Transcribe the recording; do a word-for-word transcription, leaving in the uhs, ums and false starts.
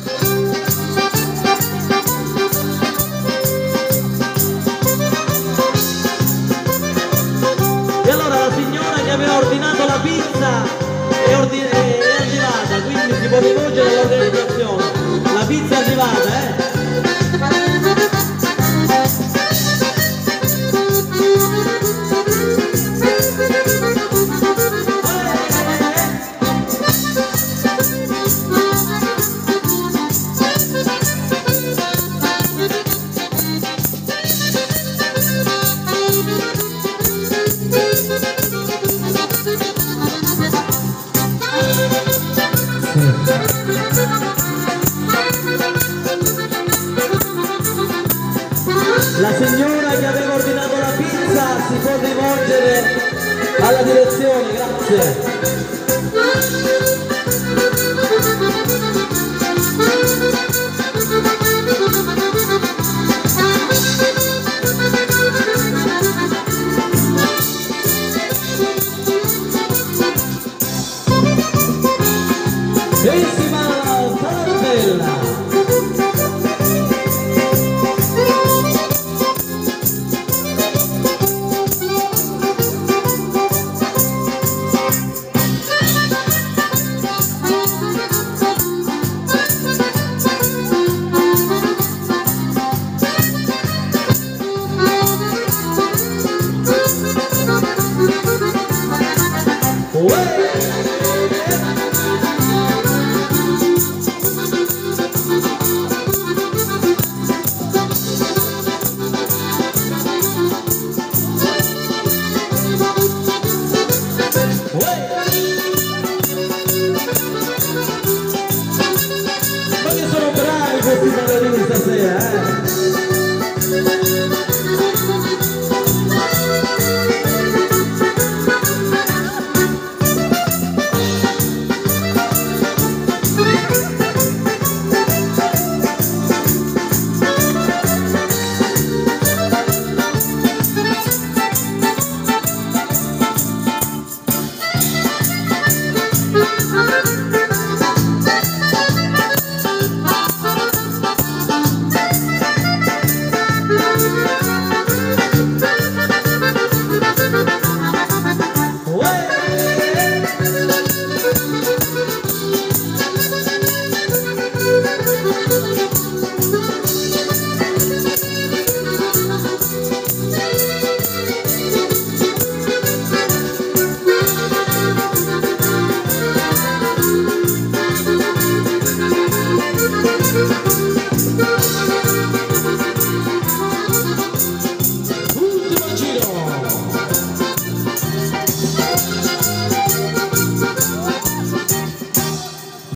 E allora la signora che aveva ordinato la pizza è, ordin è arrivata, quindi si può rivolgere all'organizzazione. La pizza è arrivata, eh? La signora che aveva ordinato la pizza si può rivolgere alla direzione, grazie. Bellissima Tarantella. Ma che sono bravi questi ballerini stasera, eh?